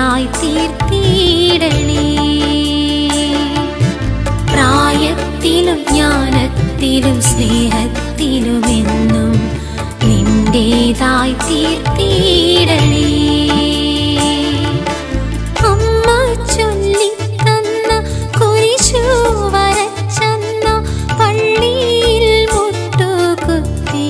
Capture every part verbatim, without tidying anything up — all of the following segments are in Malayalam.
നല്ലവളായി തീർത്തിടണേ. പ്രായത്തിലും ജ്ഞാനത്തിലും സ്നേഹത്തിലുമെന്നും നിന്റേതായി തീർത്തിടണേ. അമ്മ ചൊല്ലിത്തന്ന കുരിശു വരച്ചെന്ന പള്ളിയിൽ മുട്ടുകുത്തി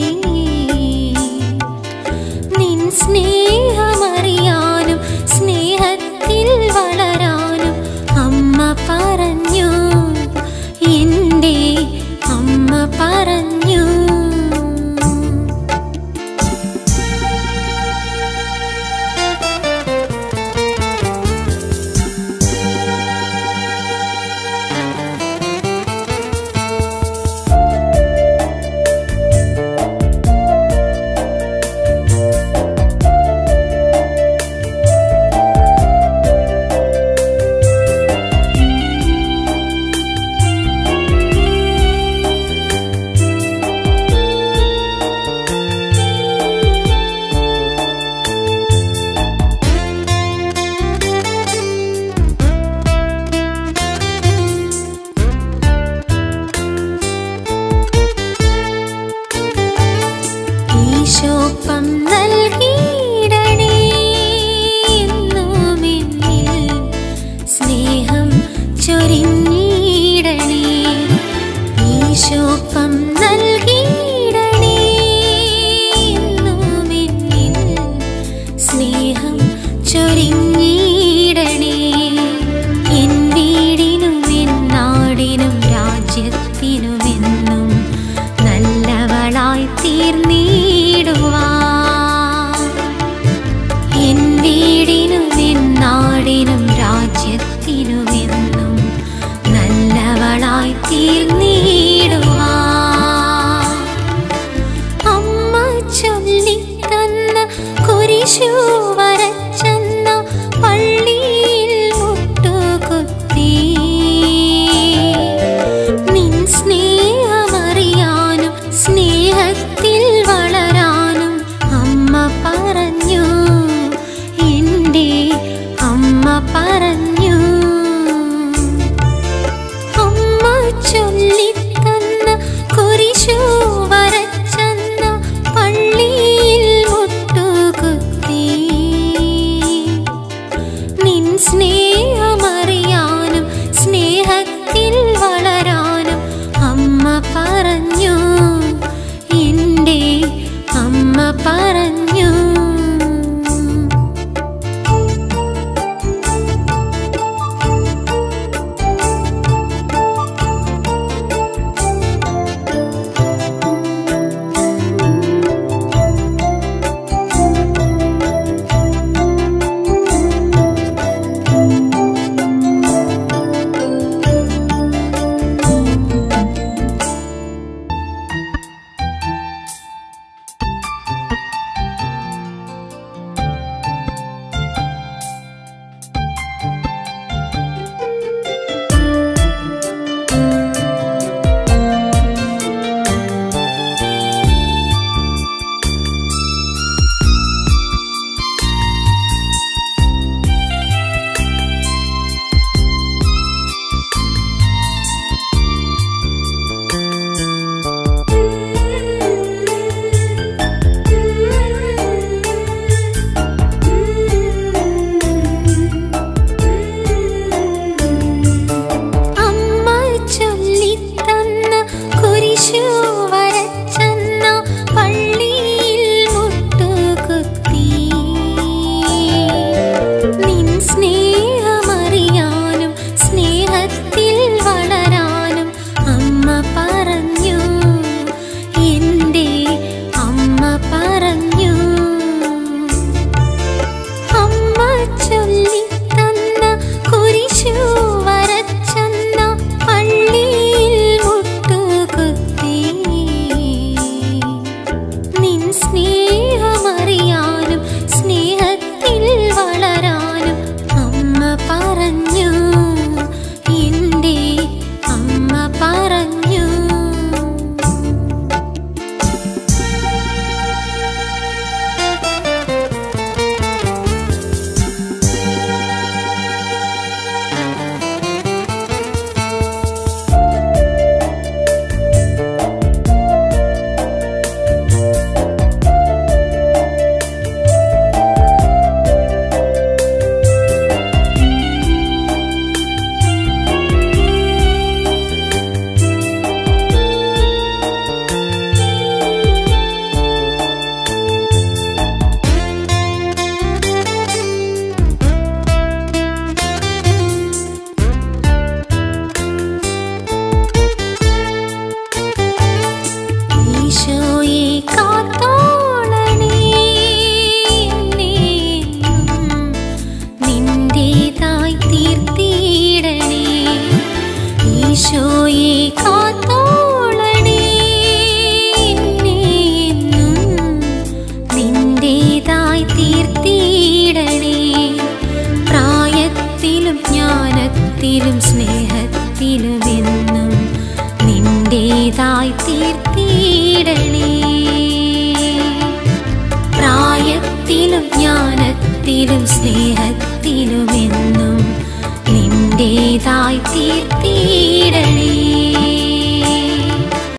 നിൻ സ്നേഹമറിയാനും സ്നേഹത്തിൽ വളരാനും അമ്മ പറഞ്ഞു, എൻ്റെ അമ്മ പറഞ്ഞു. ഈശോപ്പം നൽകിയിടണേ എന്നുമെന്നിൽ സ്നേഹം ചൊരിഞ്ഞിടണേ. ഈശോപ്പം നൽകിയിടണേ എന്നുമെന്നിൽ സ്നേഹം ചൊരിഞ്ഞിടണേ. എൻ വീടിനും എൻ നാടിനും രാജ്യത്തിനുമെന്നും നല്ലവളായി തീർന്നിടുവാൻ. എൻ വീടിനും എൻ നാടിനും രാജ്യത്തിനുമെന്നും നല്ലവളായി തീർന്നിടുവാൻ. അമ്മ ചൊല്ലിത്തന്ന കുരിശു വരച്ചെന്ന പള്ളിയിൽ മുട്ടുകുത്തി നിൻ സ്നേഹമറിയാനും സ്നേഹത്തിൽ വളരാനും അമ്മ പറഞ്ഞു, എൻ്റെ അമ്മ പറഞ്ഞു. അമ്മ ചൊല്ലിത്തന്ന കുരിശു വരച്ചെന്ന പള്ളിയിൽ മുട്ടുകുത്തി നിൻ സ്നേഹമറിയാനും സ്നേഹത്തിൽ വളരാനും അമ്മ പറഞ്ഞു, എൻ്റെ അമ്മ പറഞ്ഞു. സ്നേഹമറിയാനും സ്നേഹത്തിൽ വളരാനും അമ്മ ഈശോയെ കാത്തോളണേ എന്നെ എന്നും നിന്റേതായി തീർത്തിടണേ. പ്രായത്തിലും ജ്ഞാനത്തിലും സ്നേഹത്തിലുമെന്നും നിന്റേതായി തീർത്തിടണേ. പ്രായത്തിലും ജ്ഞാനത്തിലും സ്നേഹത്തിലുമെന്നും നിന്റേതായി തീർത്തിടണേ.